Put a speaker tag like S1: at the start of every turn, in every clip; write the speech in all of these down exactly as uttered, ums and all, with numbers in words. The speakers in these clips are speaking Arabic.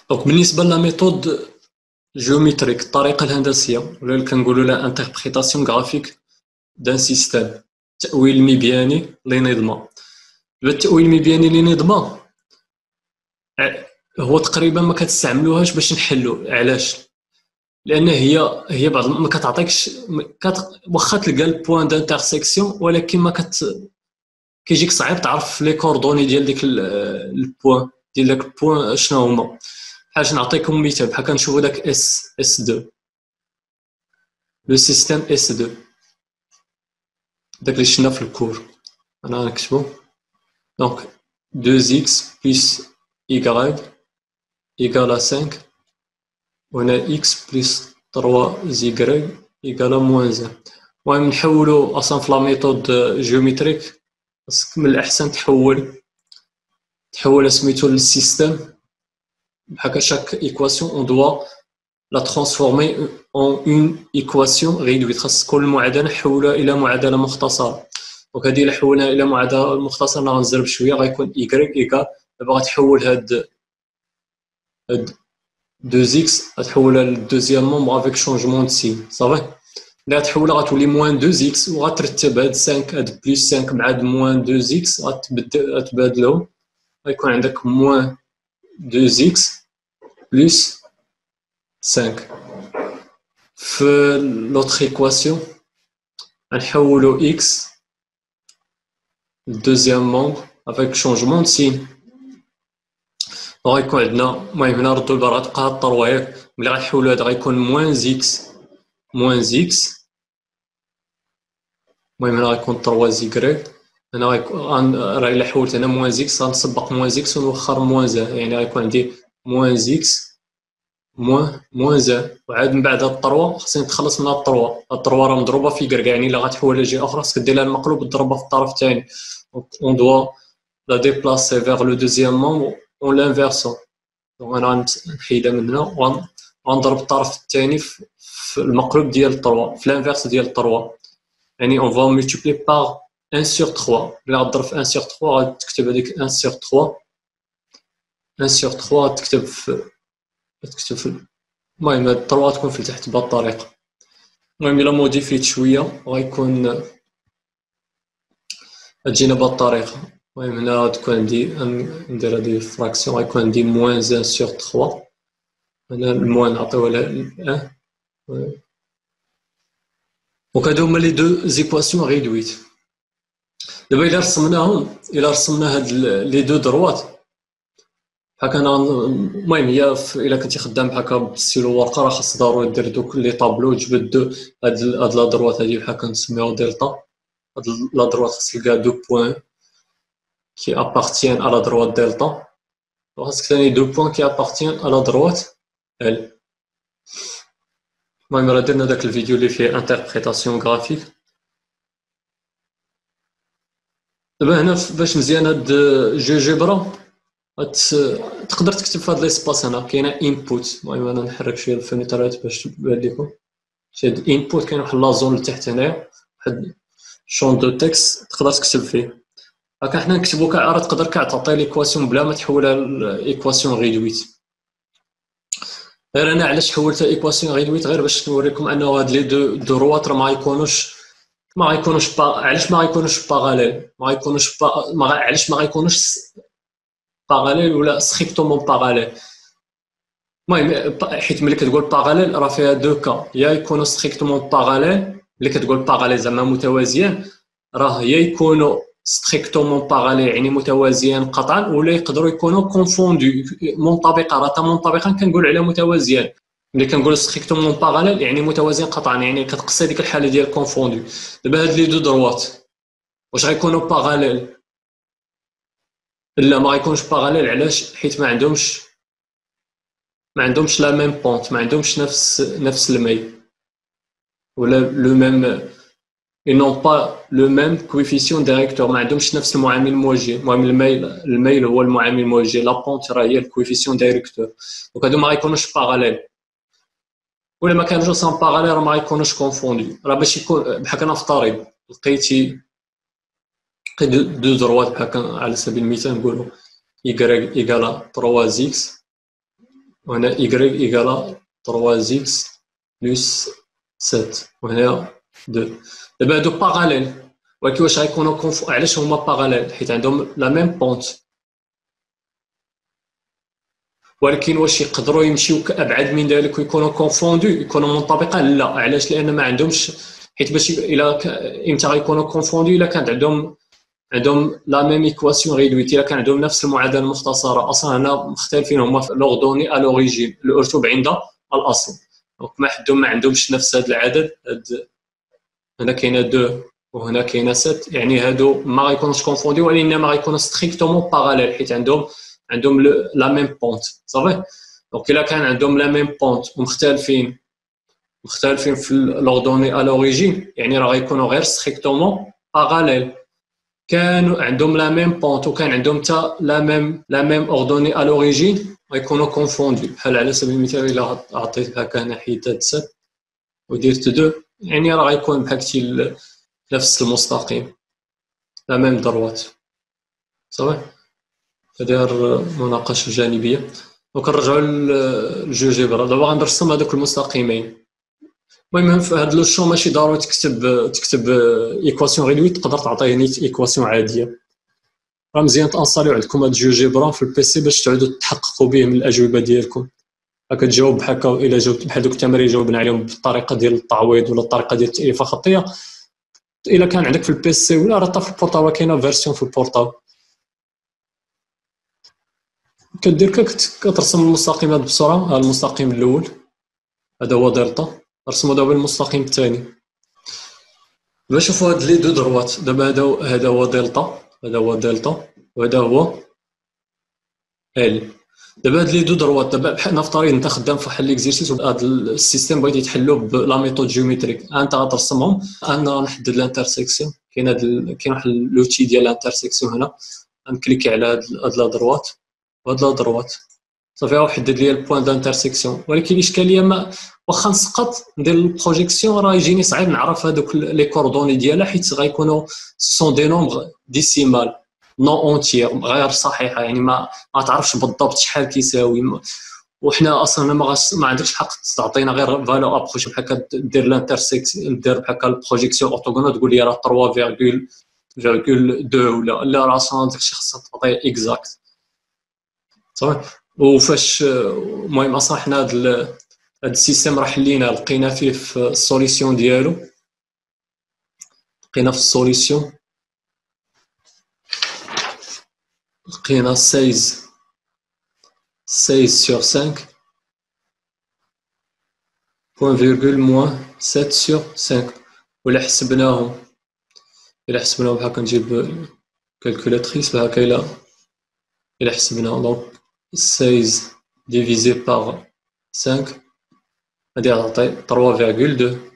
S1: دونك بالنسبه لا ميثود جيومتريك، الطريقه الهندسيه ولا اللي كنقولوا لها انتربريتاسيون غرافيك دان سيستيم، التأويل المبياني لنظمه. التأويل المبياني لنظمه هو تقريبا ما كتستعملوهاش باش نحلو. علاش؟ لان هي هي بعض ما كتعطيكش كت... واخا تلقى البوان دانترسيكسيون، ولكن ما كت كيجيك صعيب تعرف لي كوردوني ديال ديك البوان ديال داك البوان شنو هما. بحال نعطيكم مثال، بحال كنشوفوا داك اس اس اثنين، لو سيستيم اس اثنين داك اللي شفنا في الكور. انا نكتبو دونك deux x plus y égale à cinq، وهنا x plus trois y égale à moins un. المهم نحولو اصلا في لا ميثود جيومتريك، خاصك من الاحسن تحول تحول سميتو للسيستيم بحال chaque équation on doit la transformer en une équation réduite. خاص كل معادله نحولها الى معادله مختصره. دونك هذه الا حولناها الى معادله مختصره غنزرب شويه غيكون y ايكال. دابا غتحول هاد هاد deux x غتحولها للدوزيام مومبر افيك شونجمون دو سين صافي. ملي غتحولها غتولي موان deux x، وغترتب هاد خمسة هاد بلس خمسة مع هاد موان deux x غتبدلهم، غيكون عندك موان deux x بلس خمسة. في لوطخ ايكواسيون غنحولو x للدوزيام مومبر افيك شونجمون دو سين، وغيكون عندنا المهم هنا ردو لبرا غتبقى هاد الطروا ياك. ملي غنحولو هذا غيكون موان زيكس موان زيكس، المهم هنا غيكون تروا زيكريك. هنا غيكون راه الا حولت هنا موان زيكس غنسبق موان زيكس ونوخر موان زان، يعني غيكون عندي موان زيكس موان موان زان. وعاد من بعد هاد الطروا خصني نتخلص من هاد الطروا. هاد الطروا راه مضروبه في كركاع، يعني الا غتحولها لجهه اخرى خصك دير لها المقلوب تضربها في الطرف الثاني. اون دوا لا ديبلاسي فيغ لو دوزيام مومبر اون لانفيرسون. دونك انا غنحيدها من هنا وغنضرب الطرف الثاني في المقلوب ديال الطروا، في لانفيرس ديال الطروا. يعني اون فا مولتيبلي باغ واحد sur trois. ملي غتضرب في واحد sur trois غتكتب هذيك واحد sur trois واحد sur trois غتكتب في غتكتب في المهم هاد الطروا تكون في تحت بهاد الطريقه. المهم الا موديفيت شويه غيكون غتجينا بهاد الطريقه. المهم هنا تكون عندي ندير هادي فراكسيون غيكون عندي موان واحد sur trois. هنا الموان نعطيوها لها واحد. دونك هادو هما لي دو زيكواسيون ريدويت. دابا الا رسمناهم الا رسمنا هاد لي دو دروات بحال انا المهم هي الا كنتي خدام بحال بالستيلو ورقه راه خاص ضروري دير دوك لي طابلو تجبد دو هاد هاد لا دروات هادي بحال كنسميوها دلتا. هاد لا دروات خاص تلقى دو بوين كي ابارتيان على دروات دلتا، وخاصك ثاني دو بوين كي ابارتيان على دروات ال. المهم راه درنا داك الفيديو اللي فيه انتربريتاسيون غرافيك. دابا هنا باش مزيان هاد جيوجيبرا تقدر تكتب في هاد ليسباس. هنا كاينه انبوت. المهم انا نحرك شويه الفينيترات باش تبان لكم. هاد انبوت كاين واحد لازون لتحت هنايا، واحد شون دو تكست تقدر تكتب فيه. هكا حنا نكتبو كاع راه تقدر كاع تعطي ليكواسيون بلا ما تحولها لايكواسيون ريدويت. غير انا علاش حولتها ايكواسيون ريدويت غير باش نوريكم انه هاد لي دو دروات راه ما غيكونوش ما غيكونوش با... علاش ما غيكونوش باراليل ما غيكونوش با... ما... علاش ما غيكونوش باراليل ولا ستريكتومون باراليل. المهم حيت ملي كتقول باراليل راه فيها دو كا، يا يكونوا ستريكتومون باراليل ملي كتقول باراليل زعما متوازيان، راه يا يكونوا ستريكتومون باراليل يعني متوازيان قطعا، ولا يقدروا يكونوا كونفوندو منطبقه. راه تا منطبقا كنقول على متوازيان. ملي كنقول ستريكتومون باراليل يعني متوازيان قطعا، يعني كتقصي ديك الحاله ديال كونفوندو. دابا هاد لي دو دروات واش غيكونوا باراليل؟ لا ما غيكونش باراليل. علاش؟ حيت ما عندهمش ما عندهمش لا ميم بونت، ما عندهمش نفس نفس الميل ولا لو ميم ils n'ont pas le même coefficient directeur. ما عندهمش نفس المعامل الموجه. المهم الميل الميل هو المعامل الموجه، لا بونت راه هي الكويفيسيون دايركتور. دونك هادو ما غيكونوش باراليل، ولا ما كانوش سان باراليل راه ما غيكونوش كونفوندو. راه باش يكون بحال كنفترض لقيتي دو دو دروات بحال على سبيل المثال نقولوا y égale trois x وهنا إيكغيك إيكالا ثلاثة إكس بلس سبعة وهنا اثنين. دابا هادو باغاليل، ولكن واش غيكونوا كونف... علاش هما باغاليل؟ حيت عندهم لا ميم بونت، ولكن واش يقدروا يمشيو ابعد من ذلك ويكونوا كونفوندو يكونوا منطبقين؟ لا. علاش؟ لان ما عندهمش، حيت باش الى ك... امتى غيكونوا كونفوندو؟ الا كانت عندهم عندهم لا ميم ايكواسيون ريدويت، الا كان عندهم نفس المعادله المختصره. اصلا هنا مختلفين هما في لوردوني ا لوريجين، الارتب عند الاصل. دونك ما حدهم ما عندهمش نفس هذا العدد. هاد هنا كاينه اثنين وهنا كاينه سبعة، يعني هادو ما غيكونوش كونفوندي، وانما غيكونوا ستريكتومون باراليل، حيت عندهم عندهم لا ميم بونت. صافي. دونك الا كان عندهم لا ميم بونت ومختلفين مختلفين في لوردوني ا لوريجين، يعني راه غيكونوا غير ستريكتومون باراليل. كانوا عندهم لا ميم بونت وكان عندهم حتى لا ميم لا ميم اوردوني ا لوريجين، غيكونوا كونفوندي. بحال على سبيل المثال الا عطيت هكا هنا حيدت سبعة ودرت اثنين، يعني راه غيكون بحال قلتي نفس المستقيم، لا ميم دروات. صافي. هذه مناقشه جانبيه. وكنرجعوا للجيوجيبرا. دابا غنرسم هذوك المستقيمين. المهم في هذا لو شو ماشي ضروري تكتب تكتب ايكواسيون ريدويت، تقدر تعطيه نيت ايكواسيون عاديه. راه مزيان تانستاليو عندكم هاد جيوجيبرا في البيسي باش تعودوا تحققوا به من الاجوبه ديالكم. هكا تجاوب بحال هكا، الا جاوبت بحال دوك التمارين جاوبنا عليهم بالطريقه ديال التعويض ولا الطريقه ديال التاليفه الخطيه، الا كان عندك في البيسي ولا راه حتى في البورطابل كاينه فيرسيون في البورطابل، كدير كترسم المستقيمات بسرعه. ها المستقيم الاول هذا هو دلتا، رسموا دابا المستقيم الثاني. دابا شوفوا هاد لي دو دروات. دابا هذا هذا هو دلتا، هذا هو دلتا وهذا هو ال. دابا هاد لي دو دروات، دابا بحال نفترض انت خدام في واحد ليكزيرسيس وهاد السيستيم بغيتي تحلو بلا ميثود جيومتريك، انت غترسمهم. انا نحدد الانترسيكسيون. كاين هاد ال... كاين واحد لوتي ديال الانترسيكسيون هنا، غنكليكي على هاد هاد لا دروات وهاد لا دروات. صافي وحدد لي البوين دانترسيكسيون. ولكن الاشكاليه ما واخا نسقط ندير البروجيكسيون راه يجيني صعيب نعرف هذوك لي كوردوني ديالها، حيت غيكونوا سون دي نومبر ديسيمال نون اونتيير غير صحيحه، يعني ما ما تعرفش بالضبط شحال كيساوي. وحنا اصلا ما غاش ما عندكش الحق تعطينا غير فالو ابروش بحال هكا دير لانترسيكسيون، دير بحال هكا البروجيكسيون اورتوغونال تقول لي راه ثلاثة فاصلة اثنين ولا لا، راه اصلا داكشي خاصك تعطيه اكزاكت. صافي. وفاش المهم اصلا حنا هاد هاد السيستيم راه حلينا، لقينا فيه في السوليسيون ديالو، لقينا في السوليسيون لقينا ستة ستة سور خمسة بوان فيرغول موان سبعة سور خمسة. ولا حسبناهم الا حسبناهم بحال كنجيب كالكولاتريس بهاكا، الا الا حسبنا دونك ستة ديفيزي باغ خمسة غادي تعطي ثلاثة فاصلة اثنين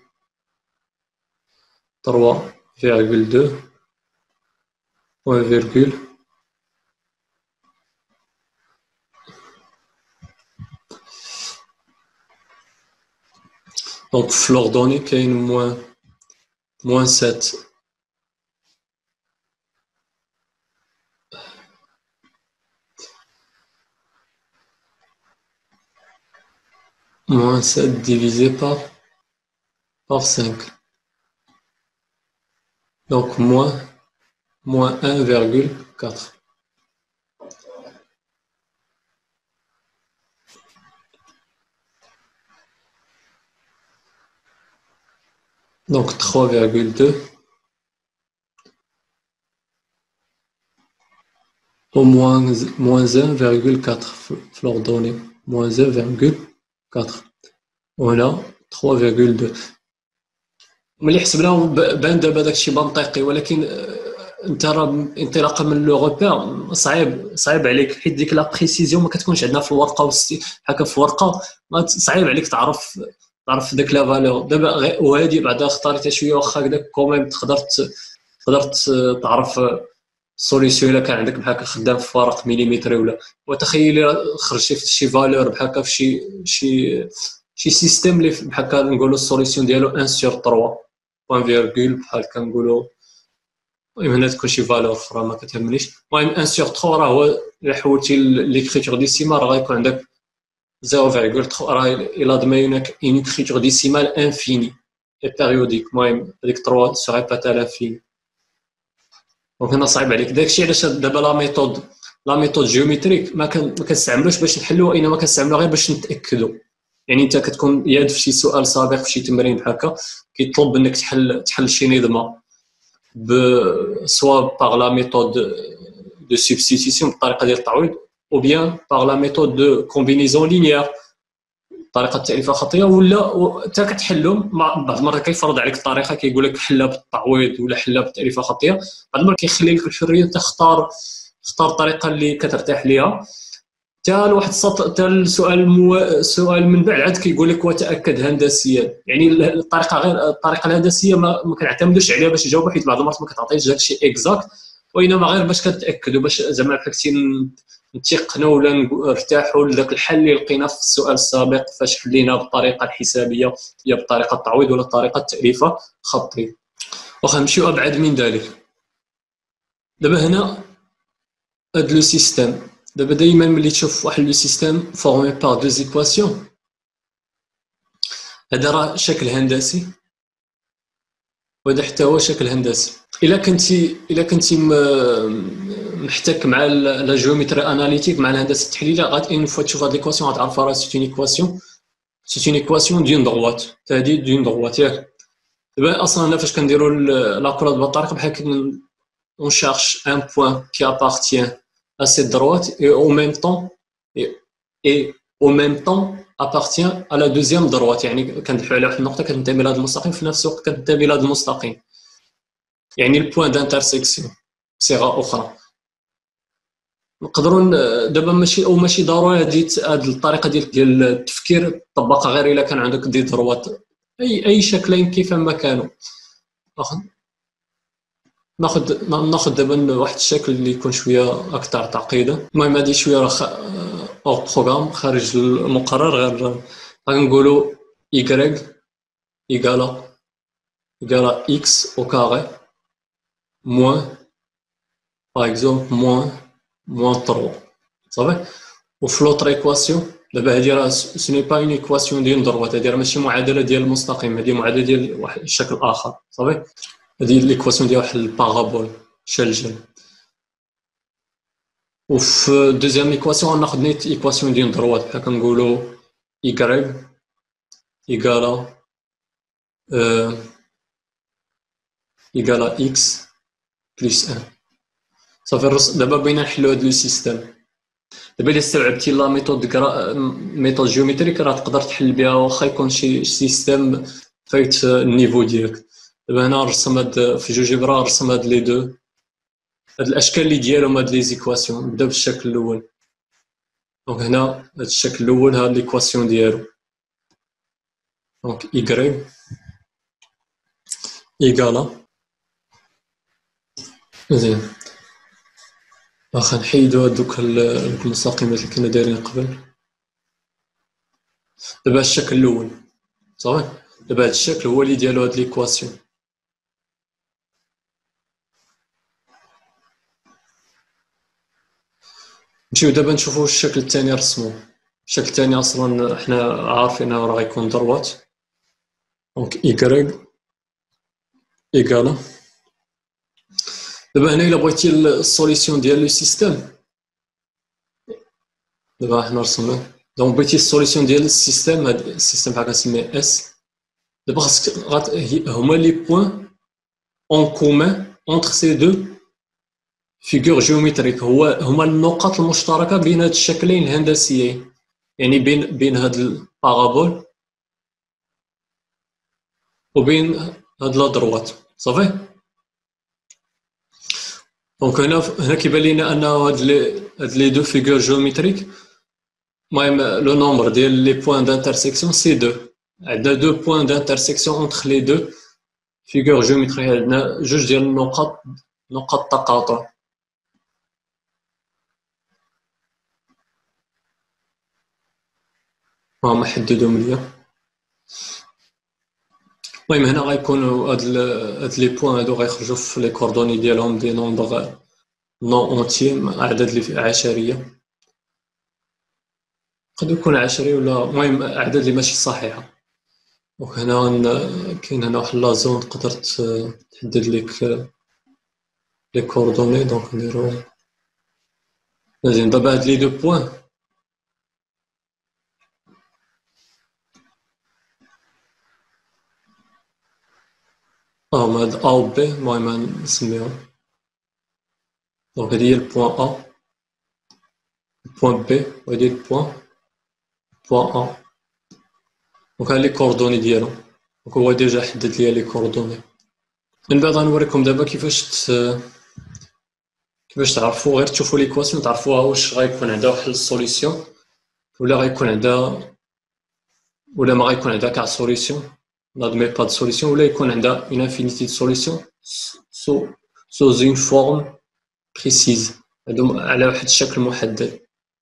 S1: ثلاثة فاصلة اثنين بوان فيرغول دونك في لوردوني كاين موان موان سبعة moins sept divisé par, par cinq. Donc moins, moins un virgule quatre. Donc trois virgule deux au moins, moins un virgule quatre. Fleur donnée. Moins un virgule quatre. Voilà, trois virgule deux. ملي حسبناهم بان دابا داكشي منطقي، ولكن انت راه انطلاقا من لو روبير صعيب صعيب عليك، حيت ديك لا بريسيزيون ما كتكونش عندنا في الورقه هكا في ورقه، صعيب عليك تعرف تعرف داك لا فالور. دابا وهادي بعدا اختاريتها شويه واخا هكذاك كوميم تقدر تقدر تعرف السوليسيون الا كان عندك بحال هكا خدام في ورق مليمتري ولا. وتخيلي خرجتي في شي فالور بحال هكا في شي شي شي سيستيم اللي بحال هكا نقولوا السوليسيون ديالو واحد سور ثلاثة بوان فيرغول بحال كنقولوا. المهم هنا تكون شي فالور اخرى ما كتهمنيش. المهم واحد سور ثلاثة راه هو الا حولتي ليكريتور ديسيمال راه غيكون عندك zéro virgule trois راه الا admet une écriture décimale infinie et périodique. المهم هذيك trois se répète à l'infini. دونك هنا صعيب عليك. داكشي علاش دابا لا ميثود لا ميثود جيومتريك ما كان ما كنستعملوش باش نحلو، وانما كنستعملو غير باش نتاكدوا. يعني انت كتكون ياد في شي سؤال سابق في شي تمرين بحال هكا كيطلب منك تحل تحل شي نظمه ب سوا باغ لا ميثود دو سبستيتيسيون بالطريقه ديال التعويض، او بيان باغ لا ميثود دو كومبينيزون لينيير طريقه التاليفه الخطيه، ولا حتى كتحلهم بعض المرات كيفرض عليك الطريقه كيقول لك حلها بالتعويض ولا حلها بالتاليفه الخطيه. بعض المرات كيخلي لك الحريه تختار تختار الطريقه اللي كترتاح ليها. حتى لواحد السطر حتى السؤال المو... السؤال من بعد عاد كيقول لك وتاكد هندسيا. يعني الطريقه غير الطريقه الهندسيه ما, ما كنعتمدوش عليها باش نجاوبوا، حيت بعض المرات ما كتعطيش داكشي اكزاكت، وانما غير باش كتاكدوا باش زعما بحال كنتي نتيقنوا ولا نرتاحوا لذاك الحل اللي لقينا في السؤال السابق فاش حلينا بالطريقه الحسابيه هي بالطريقه التعويض ولا الطريقه التاليفه الخطيه. واخا نمشيو ابعد من ذلك. دابا هنا هاد لو سيستيم، دابا دائما ملي تشوف واحد لو سيستيم فورمي بار دو زيكواسيون، هذا راه شكل هندسي وهذا حتى هو شكل هندسي. الا كنتي الا كنتي محتك مع لا جيومتري اناليتيك مع الهندسه التحليليه، غاد اون فوا تشوف هاد ليكواسيون غتعرف راه سي اون ايكواسيون سي اون ايكواسيون دون دروات، هادي دون دروات ياك. دابا اصلا هنا فاش كنديروا لا كولاد بهاد الطريقه بحال كن on cherche un point qui appartient à cette droite et au même temps et, et au même temps appartient à la deuxième droite. يعني كندحوا على واحد النقطه كتنتمي لهذا المستقيم في نفس الوقت كتنتمي لهذا المستقيم، يعني البوان دانترسيكسيون بصيغه اخرى. نقدروا دابا ماشي او ماشي ضروري هذه هذه الطريقه ديال ديال التفكير تطبقها غير الا كان عندك دي دروات، اي اي شكلين كيفما كانوا. ناخذ ناخذ ناخذ دابا واحد الشكل اللي يكون شويه اكثر تعقيدا. المهم هذه شويه راه او بروغرام خارج المقرر، غير غنقولوا y ايكالا ايكالا x au carré moins par exemple moins moins trois صافي. وفي لوطر ايكواسيون دابا هذه راه سوني با اون ايكواسيون ديال دروات، هذه راه ماشي معادله ديال المستقيم، هذه معادله ديال واحد الشكل اخر صافي. هذه ليكواسيون ديال واحد البارابول شلجل. وفي دوزيام ايكواسيون غناخذ نيت ايكواسيون ديال دروات بحال كنقولوا y ايكالا ا ايكالا x بلس واحد صافي. دابا بغينا نحلو هاد لو سيستيم. دابا الا استوعبتي لا ميثود ميثود جيومتريك راه تقدر تحل بها واخا يكون شي سيستيم فايت النيفو ديالك. دابا هنا رسم هاد في جوجيبرا رسم هاد لي دو هاد الاشكال اللي ديالهم هاد لي زيكواسيون. نبداو بالشكل الاول. دونك هنا هاد الشكل الاول هاد ليكواسيون ديالو دونك y ايكالا مزيان. واخا نحيدو هادوك المستقيمات اللي كنا دايرين قبل. دابا الشكل الاول صافي. دابا هاد الشكل هو اللي ديالو هاد ليكواسيون. نمشيو دابا نشوفو الشكل الثاني رسمو. الشكل الثاني اصلا حنا عارفين راه غيكون دروات دونك y ايكالا. دابا هنا الا بغيتي السوليسيون ديال لو سيستيم، دابا حنا رسمناه. دونك بغيتي السوليسيون ديال السيستيم، هاد السيستيم بحال كنسميه اس. دابا خاصك هما لي بوين اون كومون اونتر سي دو فيغور جيومتريك، هو هما النقط المشتركه بين هاد الشكلين الهندسيين، يعني بين بين هاد البارابول وبين هاد لا دروات صافي. دونك هنا هنا كيبان لينا ان هاد لي هاد لي دو فيغور جيومتريك، المهم لو نومبر ديال لي بوين دانترسيكسيون سي دو. عندنا دو بوين دانترسيكسيون اونتر لي دو فيغور جيومتريك، عندنا جوج ديال النقط نقط تقاطع. هما حددهم ليا. المهم هنا غيكونوا هاد هاد لي بوين هادو غيخرجوا في لي كوردوني ديالهم دي نومبر نون اونتي، اعداد اللي عشريه. قد يكون عشري ولا المهم اعداد اللي ماشي صحيحه. وهنا ن- كاين هنا واحد لازون تقدر ت- تحدد لك لي كوردوني. دونك نديرو لازم دابا هاد لي دو بوين اه هاد ا و بي المهم نسميهم. دونك هادي هي البوان ا، البوان بي، وهادي البوان بوان ا. دونك ها لي كوردوني ديالو. دونك هو ديجا حدد ليا لي كوردوني. من بعد غنوريكم دابا كيفاش ت... كيفاش تعرفوا غير تشوفوا ليكواسيون تعرفوها واش غيكون عندها واحد السوليسيون ولا غيكون عندها ولا ما غيكون عندها كاع سوليسيون. نادمي با دو سوليسيون ولا يكون عندها اون انفينيتي دو سوليسيون سو سو اون فورم بريسيز هادو على واحد الشكل محدد.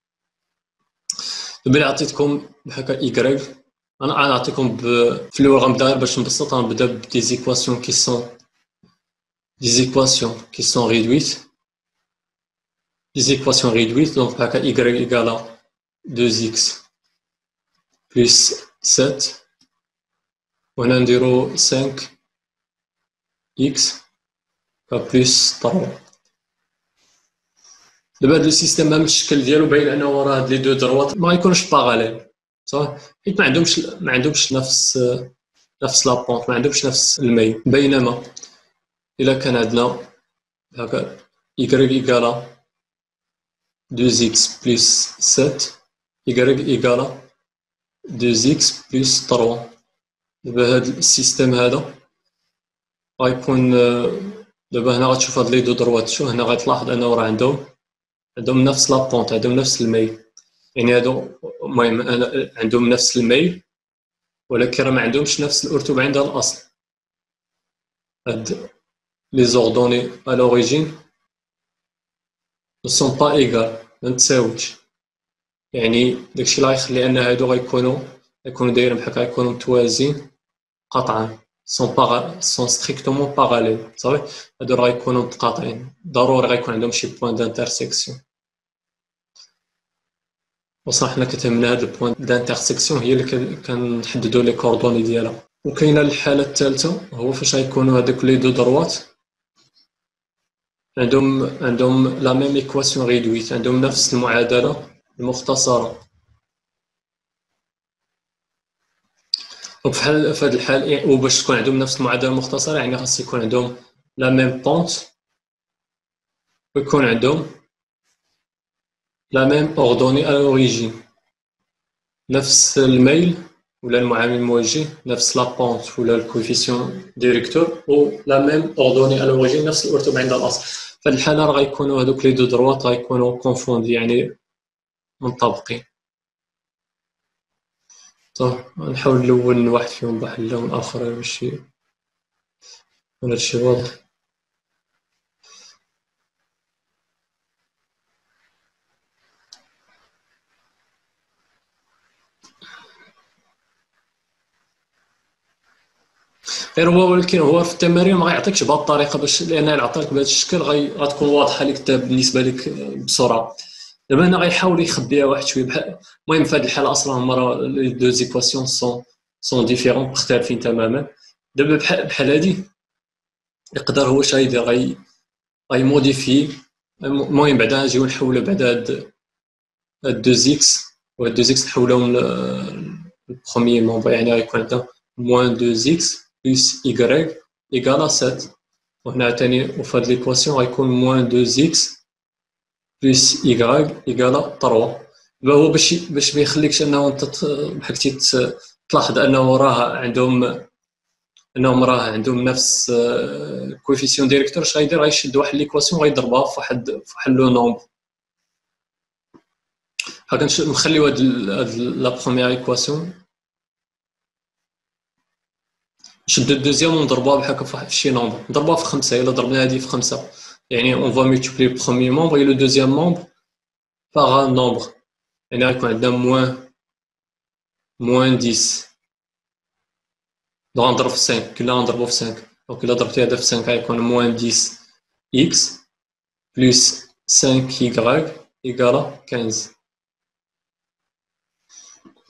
S1: دابا اللي عطيتكم بحال ايكغيك انا غنعطيكم ب... في الاول غنبدا غير باش نبسط غنبدا بدي زيكواسيون كي سون دي زيكواسيون كي سون ريدويت des équations réduites, donc par y égale à deux x plus sept, on a zéro cinq x plus trois. دابا هاد السيستيم ميم الشكل ديالو باين انه راه هاد لي دو دروات ما غيكونوش باراليل صافي، حيت ما عندهمش ما عندهمش نفس نفس لابونط، ما عندهمش نفس الميل. بينما الا كان عندنا هكا y égale deux x plus sept, y égale deux x plus trois. دابا هاد السيستيم هذا غيكون دابا هنا غتشوف هاد لي دو دروات شو هنا غتلاحظ انه راه عندهم عندهم نفس لابونط، عندهم نفس الميل. يعني هادو المهم عندهم نفس الميل ولكن راه ما عندهمش نفس الارتباط عند الاصل. هاد لي زوردوني ا لوريجين ne sont pas égales ما متساويش. يعني داكشي اللي غيخلي ان هادو غيكونوا غيكونوا دايرين بحال غيكونوا متوازيين قطعا sont para sont strictement parallèles صافي. هادو راه غيكونوا متقاطعين ضروري غيكون عندهم شي بوين دانترسيكسيون. وصح حنا كتهمنا هاد البوين دانترسيكسيون هي اللي كنحددوا لي كوردوني ديالها. وكاينه الحاله الثالثه هو فاش غيكونوا هادوك لي دو دروات عندهم عندهم لا ميم ايكواسيون ريدويت، عندهم نفس المعادله المختصره. وفي حال في هاد الحال وباش تكون عندهم نفس المعادله المختصره يعني خاص يكون عندهم لا ميم بونت ويكون عندهم لا ميم اوردوني ا لوريجين، نفس الميل ولا المعامل الموجه، نفس لا بونت ولا الكوفيسيون ديريكتور، و لا ميم اوردوني ا لوريجين نفس الارتباط عند الاصل. في هاد الحاله راه غيكونوا هادوك لي دو دروات غيكونوا كونفوندي يعني منطبقين. طيب نحاول نلون واحد فيهم بواحد اللون اخر باش يكون هادشي واضح. غير هو ولكن هو في التمارين ما غيعطيكش بهذه الطريقه باش لان الا عطاك بهذا الشكل غي غتكون واضحه لك بالنسبه لك بسرعه. دابا هنا غيحاول يخبيها واحد شويه بحال المهم في هذه الحاله اصلا هما راه لي دو زيكواسيون سون سون ديفيرون مختلفين تماما. دابا بحال بحال هادي يقدر هو اش غيدير غي غيموديفي. المهم بعدا نجيو نحولوا بعدا هاد هاد دو زيكس وهاد دو زيكس نحولهم للبروميي مومبر، يعني غيكون عندنا موان دو زيكس بلس y égale à sept. وهنا عاوتاني وفي هاد ليكواسيون غيكون موان دو زيكس بلس y égale à trois. دابا هو باش باش ما يخليكش انه انت بحال تلاحظ انه راه عندهم انهم راه عندهم نفس الكوفيسيون ديريكتور. اش غيدير غيشد واحد ليكواسيون غيضربها في واحد في واحد لو نومبر. ها كنخليو هاد لا بروميير ايكواسيون نشد الدوزيام ونضربوها بحال هكا في شي نومبر، نضربوها في خمسة. الا ضربنا هادي في خمسة يعني اون فوا مولتيبلي لو بروميير مومبر اي لو دوزيام مومبر باغ ان نومبر، يعني غيكون عندنا موان موان ديس. دونك غنضرب في خمسة كلها غنضربو في خمسة. دونك الا ضربتي هذا في خمسة غيكون موان ديس اكس بلس خمسة y égale خمسطاش.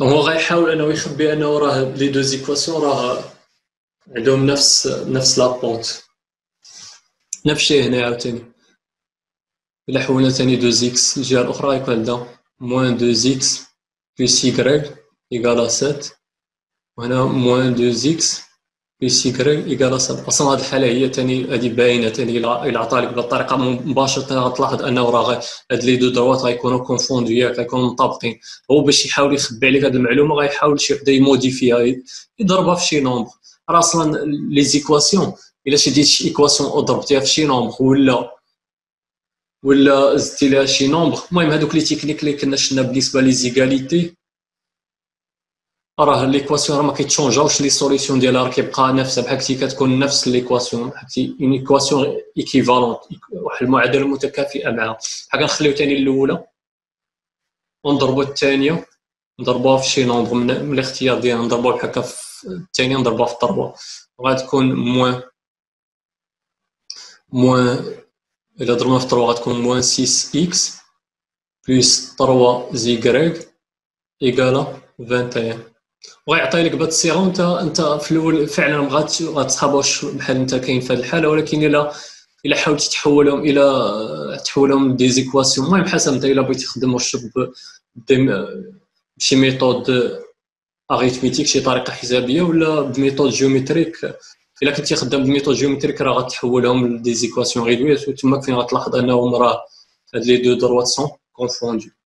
S1: هو غيحاول انه يخبي انه راه لي دو زيكواسيون راه عندهم نفس نفس لابونت. نفس الشيء هنا عاوتاني إلا حولنا تاني دو زيكس الجهة الأخرى يكون عندنا موان دو زيكس بلس يكغيك إيكالا سات، وهنا موان دو زيكس بلس يكغيك إيكالا سات. أصلا هاد الحالة هي تاني هادي باينة تاني إلا عطالك بالطريقة مباشرة غتلاحظ أنه راه هاد لي دو دروات غيكونو كونفوندو ياك غيكونو مطابقين. هو باش يحاول يخبي عليك هاد المعلومة غيحاول شي وحدة يموديفيها يضربها في شي نومبر. راه أصلا لي زيكواسيون إلا شديت شي إيكواسيون وضربتيها في شي نومبر ولا ولا زدتي لها شي نومبر، المهم هادوك لي تكنيك اللي كنا شفنا بالنسبه لي زيغاليتي راه ليكواسيون راه ما كيتشونجاوش لي سوليسيون ديالها راه كيبقى نفسها بحال كنتي كتكون نفس ليكواسيون بحال كنتي اون ايكواسيون ايكيفالونت واحد المعادله متكافئه معها. بحال كنخليو ثاني الاولى ونضربوا الثانيه نضربوها في شي نومبر من, من الاختيار ديالنا، نضربوها بحال هكا في الثانيه نضربوها في الضربه غتكون موان موان إلا ضربنا في ثلاثة غتكون موان ستة إكس بلس ثلاثة زيكغيك إيكالا واحد وعشرين. وغيعطي لك بهاد الصيغه وانت انت في الاول فعلا ما غاتش غتصحابوش بحال انت كاين في هذه الحاله، ولكن الا الا حاولتي تحولهم الى تحولهم دي زيكواسيون، المهم حسب انت الا بغيتي تخدم واش بشي ميثود اريثميتيك شي طريقه حسابيه ولا بميثود جيومتريك. الا كنتي خدام بميثود جيومتريك راه غتحولهم لدي زيكواسيون غيدويات وتما فين غتلاحظ انهم راه هاد لي دو دروات سون كونفوندو.